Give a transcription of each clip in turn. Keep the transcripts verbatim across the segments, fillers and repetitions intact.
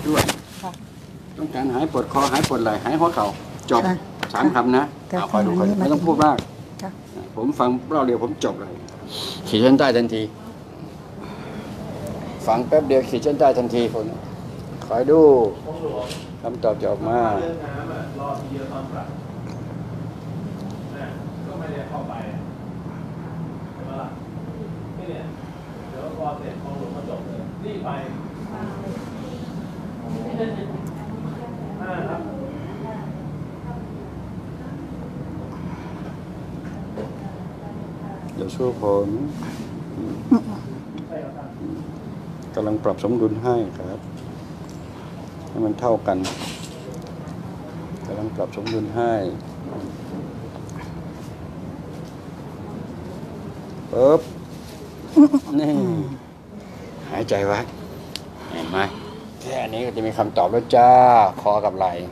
ช่วยต้องการหายปวดคอหายปวดไหล่หายหัวเข่าจบสามคำนะเอาคอยดูคอยไม่ต้องพูดมากผมฟังเราเดียวผมจบเลยขีดเส้นใต้ทันทีฟังแป๊บเดียวขีดเส้นใต้ทันทีคนคอยดูคำตอบจะออกมาก็ไม่ได้เข้าไปใช่ไหมล่ะนี่เนี่ยเดี๋ยวพอเสร็จพอหลุดมาจบเลยรีบไปครับเดี๋ยวช่วยผมกำลังปรับสมดุลให้ครับให้มันเท่ากันกำลังปรับสมดุลให้ปึ๊บนี่หายใจไว้เห็นไหมแค่นี้ก็จะมีคำตอบแล้วจ้าคอกับไหล่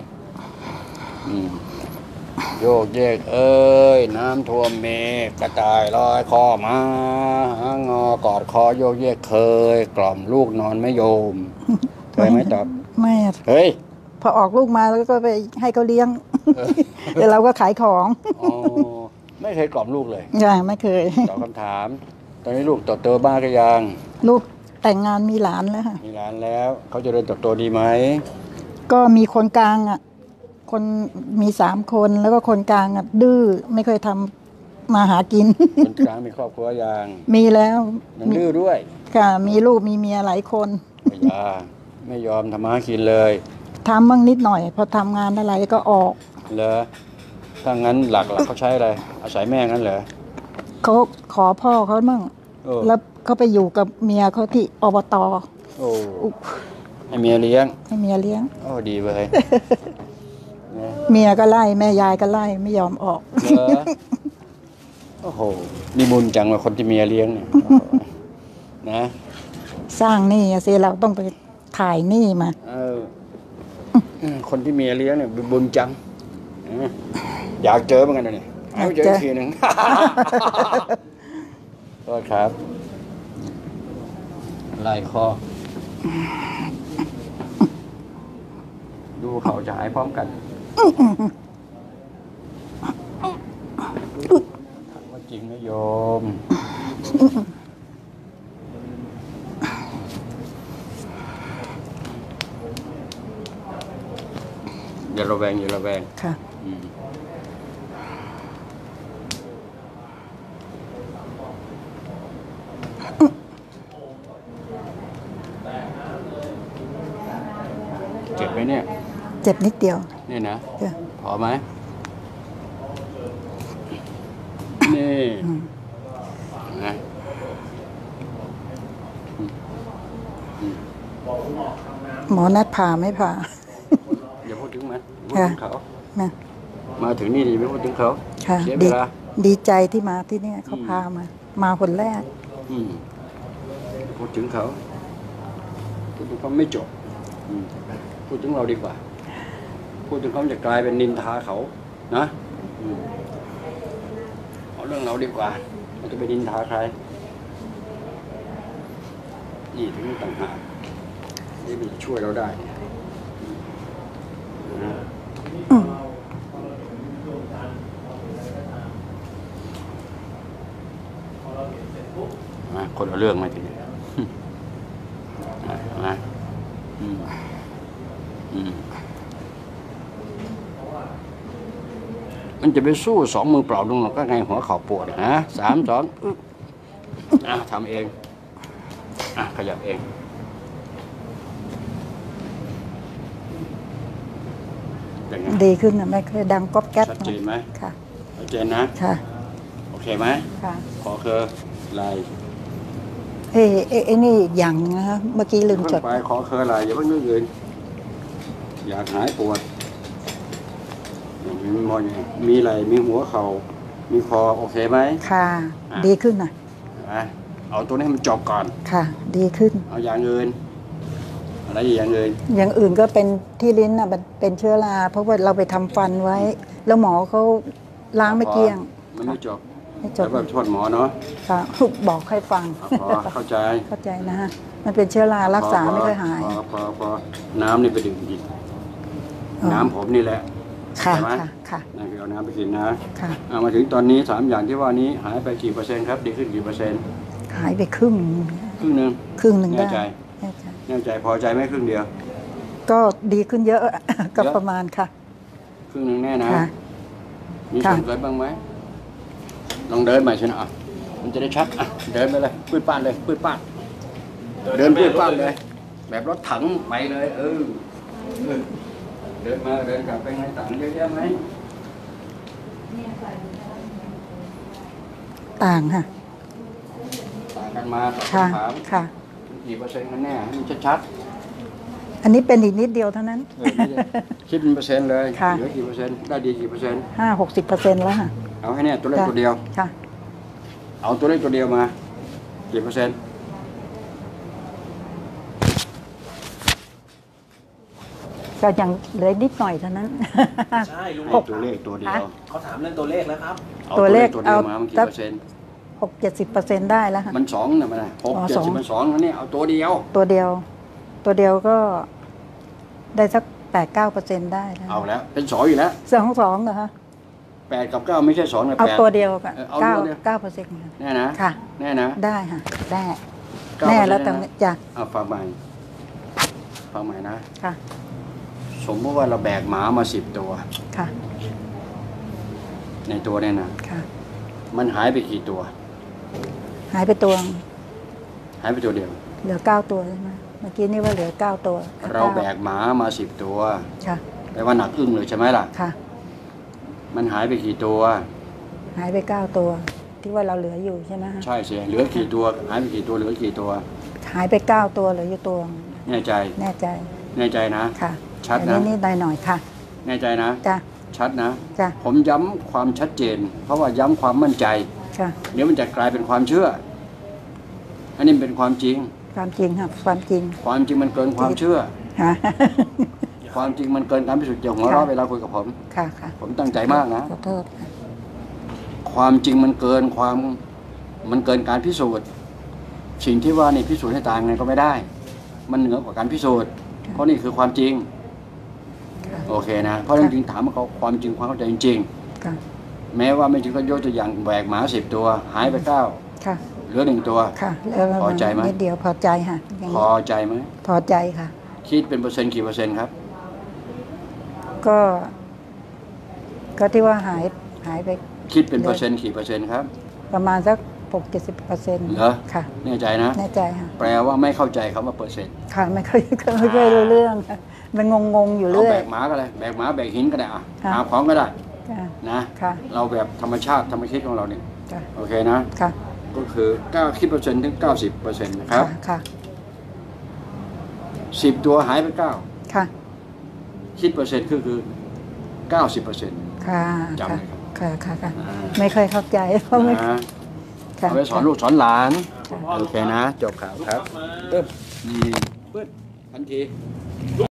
โยกเยกเอ้ยน้ำท่วมเมฆกระต่ายลอยคอมาหางอกอดคอโยกเยกเคยกล่อมลูกนอนไม่โยมเคยไหมตอบไม่เฮ้ยพอออกลูกมาแล้วก็ไปให้เขาเลี้ยงเดี๋ยวเราก็ขายของไม่เคยกล่อมลูกเลยใช่ไม่เคยตอบคำถามตอนนี้ลูกโตโตบ้างก็ยังลูกแต่งงานมีหลานแล้วค่ะมีหลานแล้วเขาจะเรียนเติบโตดีไหมก็มีคนกลางอ่ะคนมีสามคนแล้วก็คนกลางอ่ะดื้อไม่เคยทำมาหากินคนกลางมีครอบครัวยังมีแล้วมันดื้อด้วยค่ะมีลูกมีเมียหลายคนไม่ยาไม่ยอมทำมาหากินเลยทำบ้างนิดหน่อยพอทำงานอะไรก็ออกเหรอถ้างั้นหลักๆเขาใช้อะไรอาศัยแม่งั้นเหรอเขาขอพ่อเขาบ้างแล้วเขาไปอยู่กับเมียเขาที่อบต. โอ้ให้เมียเลี้ยงให้เมียเลี้ยงโอ้ดีเลยเมียก็ไล่แม่ยายก็ไล่ไม่ยอมออกโอ้โหนี่บุญจังว่าคนที่เมียเลี้ยงเนี่ยนะสร้างหนี้สิเราต้องไปถ่ายหนี้มาเออคนที่เมียเลี้ยงเนี่ยบุญจังอยากเจอเหมือนกันนะเนี่ยให้เจออีกทีหนึ่งโทษครับไล่คอดูเขาจะหายพร้อมกันถามว่าจริงไหมโยมอย่าระแวงอย่าระแวงค่ะเจ็บไหมเนี่ยเจ็บนิดเดียวนี่นะพอไหมนี่นะหมอนัดผ่าไม่ผ่าอย่าพูดถึงมันพูดถึงเขามาถึงนี่ดีไม่พูดถึงเขาเสียเวลาดีใจที่มาที่นี่เขาพามามาคนแรกพูดถึงเขาพูดถึงเขาไม่จบพูดถึงเราดีกว่าพูดถึงเขาจะกลายเป็นนินทาเขานะเอาเรื่องเราดีกว่าเราจะไปนินทาใครนี่ถึงต่างหากนี่มันช่วยเราได้นะคนละเรื่องไหมทีนี้นะอืมอืมมันจะไปสู้สองมือเปล่าลงหรอกก็ไงหัวเข่าปวดฮะสามสองอ่ะทำเองอ่ะขยับเองดีขึ้นนะไม่เคยดังก๊อบแก๊บชัดเจนไหมค่ะชัดเจนนะค่ะโอเคไหมค่ะขอคือลายเอ้ไอ้นี่อย่างนะเมื่อกี้ลืมจดไปขอเคอลายอย่าเพิ่งนึกอื่นอยากหายปวดมีมอยมีไหล่มีหัวเข่ามีคอโอเคไหมค่ะดีขึ้นหน่อยเอาตัวนี้ให้มันจบก่อนค่ะดีขึ้นเอาอย่างอื่นอะไรอย่างอื่นอย่างอื่นก็เป็นที่ลิ้นอ่ะเป็นเชื้อราเพราะว่าเราไปทำฟันไว้แล้วหมอเขาล้างไม่เกลี้ยงมันไม่จบไม่จบแบบโทษหมอเนาะค่ะบอกให้ฟังพอเข้าใจเข้าใจนะฮะมันเป็นเชื้อรารักษาไม่ค่อยหายพอพอพอน้ำนี่ไปดื่มกินอ๋อน้ำผมนี่แหละค่ะใช่ไหมค่ะค่ะนั่นคือเอาน้ำไปกินนะค่ะเอามาถึงตอนนี้สามอย่างที่ว่านี้หายไปกี่เปอร์เซ็นต์ครับดีขึ้นกี่เปอร์เซ็นต์หายไปครึ่งครึ่งหนึ่งครึ่งหนึ่งแน่ได้ใจแน่ใจแน่ใจพอใจไหมครึ่งเดียวก็ดีขึ้นเยอะ ก็เยอะประมาณค่ะครึ่งหนึ่งแน่นะค่ะมีค่ะส่วนเกินบ้างไหมลองเดินใหม่สินะอ่ะมันจะได้ชัดอ่ะเดินไปเลยปืดป้านเลยปืดป้านเดินปืดป้านเลย แบบรถถังไปเลยเออเออเดินมาเดินกลับไปไงต่างเยอะแยะไหมต่างค่ะต่างกันมาตอบค่ะคำถามค่ะกี่เปอร์เซ็นต์กันแน่ให้มันชัดอันนี้เป็นอีกนิดเดียวเท่านั้นๆเออไม่ได้คิดเป็นเปอร์เซ็นต์เลยค่ะเหลือกี่เปอร์เซ็นต์ได้ดีกี่เปอร์เซ็นต์ห้าหกสิบเปอร์เซ็นต์แล้วค่ะเอาให้แน่ตัวเลขค่ะตัวเดียวค่ะเอาตัวเลขตัวเดียวมากี่เปอร์เซ็นต์ก็ยังเหลือนิดหน่อยเท่านั้นใช่ลุงให้ตัวเลขตัวเดียวฮะเขาถามเรื่องตัวเลขแล้วครับเอาตัตัว วเลเลขขตัวเดียวเอามามันกี่สักเปอร์เซ็นต์หกเจ็ดสิบเปอร์เซ็นต์ได้แล้วค่ะมันสองนะมันหกอ๋อเจ็ดสองสิบมันสองแล้วนี่เอาตัวเดียวตัวเดียว ตัวเดียวก็ได้สักแปดเก้าเปอร์เซ็นต์ได้แล้วเอาแล้วเป็นสองอยู่แล้วสองสองเหรอคะแปดกับเก้าไม่ใช่สองนะเอาแปดตัวเดียวกับเออเอาเก้าตัวเดียวเก้าเปอร์เซ็นต์แน่นะค่ะแน่นะได้ค่ะ ได้เก้าแน่เปอร์เซ็นต์แล้วแต่นะจ้ะเอาฟังใหม่ฟังใหม่นะค่ะสมมติว่าเราแบกหมามาสิบตัวค่ะในตัวเนี่ยนะค่ะมันหายไปกี่ตัวหายไปตัวหายไปตัวเดียวเหลือเก้าตัวใช่ไหมเมื่อกี้นี่ว่าเหลือเก้าตัวเราแบกหมามาสิบตัวค่ะแปลว่าหนักอึ้งเลยใช่ไหมล่ะค่ะมันหายไปกี่ตัวหายไปเก้าตัว ที่ว่าเราเหลืออยู่ใช่ไหมฮะใช่สิเหลือกี่ตัว หายไปกี่ตัวเหลือกี่ตัวหายไปเก้าตัวเหลืออยู่ตัวแน่ใจแน่ใจแน่ใจนะค่ะชัดนะอันี่ได้หน่อยๆค่ะแน่ใจนะจ้ะชัดนะจ้ะผมย้ำความชัดเจน เพราะว่าย้ำความมั่นใจค่ะเดี๋ยวมันจะกลายเป็นความเชื่อ อันนี้เป็นความจริงความจริงค่ะความจริงความจริงมันเกินความเชื่อฮะความจริงมันเกินการพิสูจน์อย่าหัวเราะค่ะเวลาคุยกับผมค่ะค่ะผมตั้งใจมากนะขอโทษค่ะความจริงมันเกินความมันเกินการพิสูจน์ สิ่งที่ว่านี่พิสูจน์ให้ตายไงก็ไม่ได้ มันเหนือกว่าการพิสูจน์ เพราะนี่คือความจริงค่ะโอเคนะ เพราะฉะนั้นจึงถามว่าเขาความจริงความเข้าใจจริงค่ะๆ แม้ว่าไม่จริงก็ยกตัวอย่างแบกหมาสิบตัว หายไปเก้าค่ะเหลือหนึ่งตัวค่ะแล้วพอใจไหมนิดเดียวพอใจค่ะอย่างพนี้อใจไหมพอใจค่ะคิดเป็นเปอร์เซ็นต์กี่เปอร์เซ็นต์ครับก็ ก็ที่ว่าหายหายไปคิดเป็นเปอร์เซ็นต์กี่เปอร์เซ็นต์ครับประมาณสักหกเจ็ดสิบเปอร์เซ็นต์เหรอค่ะแน่ใจนะแน่ใจค่ะแปลว่าไม่เข้าใจคำว่าเปอร์เซ็นต์ค่ะไม่เคยไม่เคยรู้เรื่องค่ะมันงงงๆอยู่เอาเรื่อแบยกหมาก็เลยแบกหมาแบกหินก็ได้อ่ะค่ะหาของก็ได้ค่ะนะค่ะเราแบบธรรมชาติธรรมชาติของเราเนี่ยค่ะโอเคนะค่ะก็คือเก้าคิดเปอร์เซ็นต์ถึงเก้าสิบเปอร์เซ็นต์นะครับค่ะสิบตัวหายไปเก้าค่ะคิดเปอร์เซ็นต์คือคือเก้าสิบเปอร์เซ็นต์ค่ะจำค่ะเลยครับค่ะค่ะค่ะอ่าไม่เคยเข้าใจเพราะไม่นะค่ะเอาไปสอนลูกสอนหลานค่ะโอเคนะ จบข่าวครับมาปึ๊บนี่ปึ๊บทันที